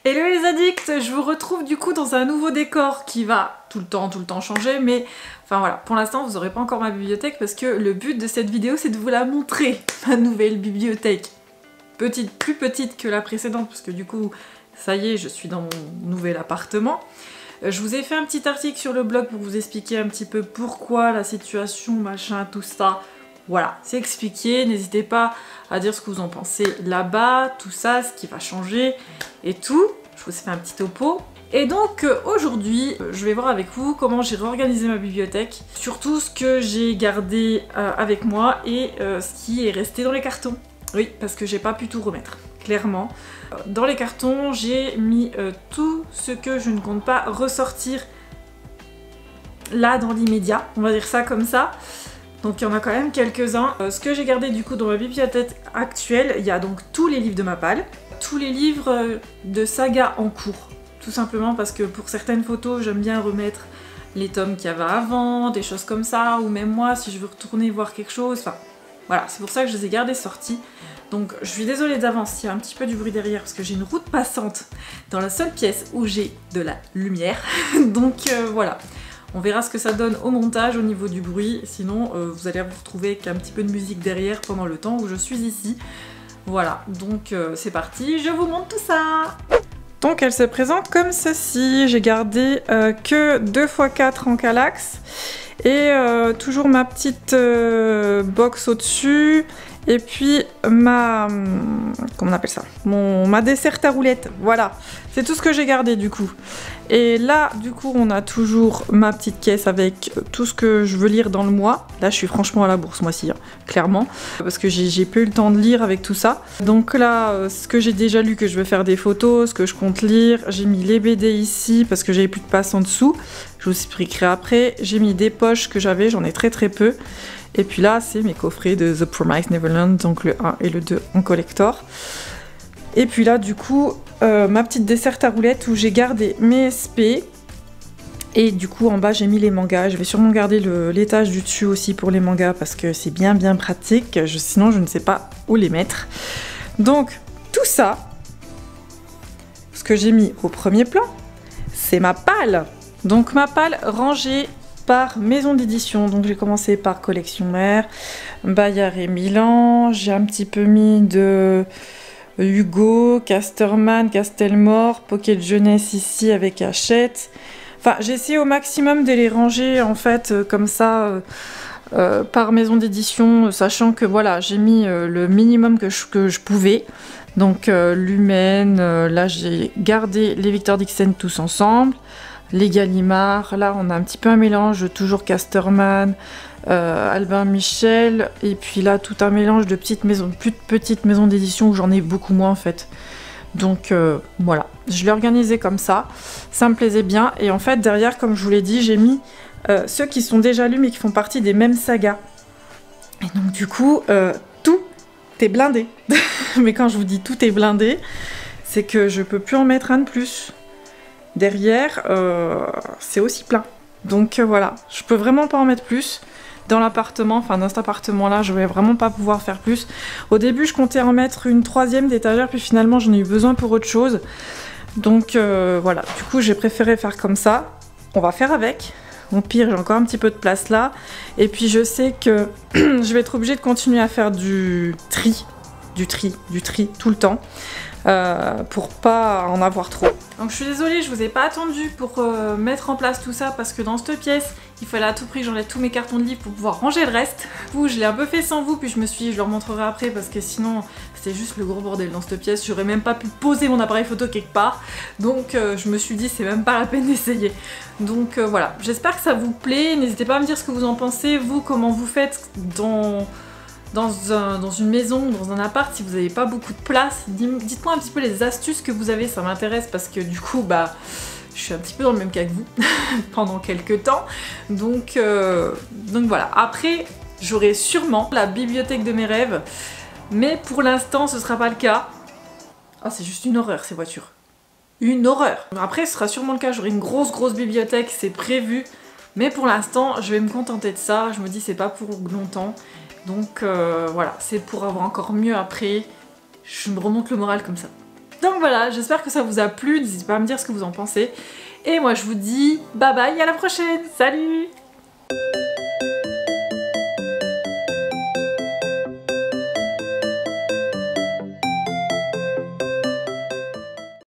Hello les addicts, je vous retrouve du coup dans un nouveau décor qui va tout le temps changer, mais enfin voilà, pour l'instant vous n'aurez pas encore ma bibliothèque parce que le but de cette vidéo c'est de vous la montrer, ma nouvelle bibliothèque. Plus petite que la précédente parce que du coup, ça y est, je suis dans mon nouvel appartement. Je vous ai fait un petit article sur le blog pour vous expliquer un petit peu pourquoi la situation, machin, tout ça. Voilà, c'est expliqué, n'hésitez pas à dire ce que vous en pensez là-bas, tout ça, ce qui va changer et tout. Je vous ai fait un petit topo. Et donc aujourd'hui, je vais voir avec vous comment j'ai réorganisé ma bibliothèque, surtout ce que j'ai gardé avec moi et ce qui est resté dans les cartons. Oui, parce que j'ai pas pu tout remettre, clairement. Dans les cartons, j'ai mis tout ce que je ne compte pas ressortir là dans l'immédiat, on va dire ça comme ça. Donc il y en a quand même quelques-uns. Ce que j'ai gardé du coup dans ma bibliothèque actuelle, il y a donc tous les livres de Mappal, tous les livres de saga en cours. Tout simplement parce que pour certaines photos, j'aime bien remettre les tomes qu'il y avait avant, des choses comme ça, ou même moi si je veux retourner voir quelque chose, enfin voilà, c'est pour ça que je les ai gardés sortis. Donc je suis désolée d'avance s'il y a un petit peu du bruit derrière parce que j'ai une route passante dans la seule pièce où j'ai de la lumière. Donc voilà. On verra ce que ça donne au montage au niveau du bruit, sinon vous allez vous retrouver avec un petit peu de musique derrière pendant le temps où je suis ici. Voilà, donc c'est parti, je vous montre tout ça. Donc elle se présente comme ceci, j'ai gardé que 2x4 en Kallax et toujours ma petite box au-dessus. Et puis ma... comment on appelle ça? Ma dessert à roulettes, voilà. C'est tout ce que j'ai gardé du coup. Et là, du coup, on a toujours ma petite caisse avec tout ce que je veux lire dans le mois. Là, je suis franchement à la bourse, moi-ci, hein, clairement. Parce que j'ai peu eu le temps de lire avec tout ça. Donc là, ce que j'ai déjà lu, que je vais faire des photos, ce que je compte lire. J'ai mis les BD ici, parce que j'avais plus de place en dessous. Je vous expliquerai après. J'ai mis des poches que j'avais, j'en ai très peu. Et puis là, c'est mes coffrets de The Promised Neverland, donc le 1 et le 2 en collector. Et puis là, du coup, ma petite dessert à roulettes où j'ai gardé mes SP. Et du coup, en bas, j'ai mis les mangas. Je vais sûrement garder l'étage du dessus aussi pour les mangas parce que c'est bien pratique. Sinon, je ne sais pas où les mettre. Donc, tout ça, ce que j'ai mis au premier plan, c'est ma palle. Donc, ma palle rangée par maison d'édition, donc j'ai commencé par Collection Mère, Bayard et Milan, j'ai un petit peu mis de Hugo, Casterman, Castelmore, Pocket Jeunesse ici avec Hachette. Enfin, j'ai essayé au maximum de les ranger en fait comme ça par maison d'édition, sachant que voilà, j'ai mis le minimum que je pouvais. Donc Lumen, là j'ai gardé les Victor Dixon tous ensemble. Les Gallimard, là on a un petit peu un mélange, toujours Casterman, Albin Michel, et puis là tout un mélange de petites maisons, plus de petites maisons d'édition où j'en ai beaucoup moins en fait. Donc voilà, je l'ai organisé comme ça me plaisait bien, et en fait derrière, comme je vous l'ai dit, j'ai mis ceux qui sont déjà lus mais qui font partie des mêmes sagas. Et donc du coup, tout est blindé. Mais quand je vous dis tout est blindé, c'est que je peux plus en mettre un de plus. Derrière, c'est aussi plein. Donc voilà, je peux vraiment pas en mettre plus. Dans l'appartement, enfin dans cet appartement-là, je vais vraiment pas pouvoir faire plus. Au début, je comptais en mettre une troisième d'étagère, puis finalement, j'en ai eu besoin pour autre chose. Donc voilà, du coup, j'ai préféré faire comme ça. On va faire avec. Au pire, j'ai encore un petit peu de place là. Et puis je sais que je vais être obligée de continuer à faire du tri tout le temps. Pour pas en avoir trop. Donc je suis désolée, je vous ai pas attendu pour mettre en place tout ça parce que dans cette pièce, il fallait à tout prix que j'enlève tous mes cartons de livres pour pouvoir ranger le reste. Du coup, je l'ai un peu fait sans vous, puis je me suis dit, je leur montrerai après parce que sinon, c'était juste le gros bordel dans cette pièce. J'aurais même pas pu poser mon appareil photo quelque part. Donc je me suis dit, c'est même pas la peine d'essayer. Donc voilà, j'espère que ça vous plaît. N'hésitez pas à me dire ce que vous en pensez, vous, comment vous faites dans une maison, dans un appart, si vous n'avez pas beaucoup de place. Dites-moi un petit peu les astuces que vous avez, ça m'intéresse parce que du coup, bah, je suis un petit peu dans le même cas que vous pendant quelques temps. Donc voilà. Après, j'aurai sûrement la bibliothèque de mes rêves, mais pour l'instant, ce sera pas le cas. Ah, c'est juste une horreur ces voitures. Une horreur. Après, ce sera sûrement le cas, j'aurai une grosse bibliothèque, c'est prévu. Mais pour l'instant, je vais me contenter de ça. Je me dis, c'est pas pour longtemps. Donc voilà, c'est pour avoir encore mieux après. Je me remonte le moral comme ça. Donc voilà, j'espère que ça vous a plu, n'hésitez pas à me dire ce que vous en pensez. Et moi je vous dis bye bye, à la prochaine, salut!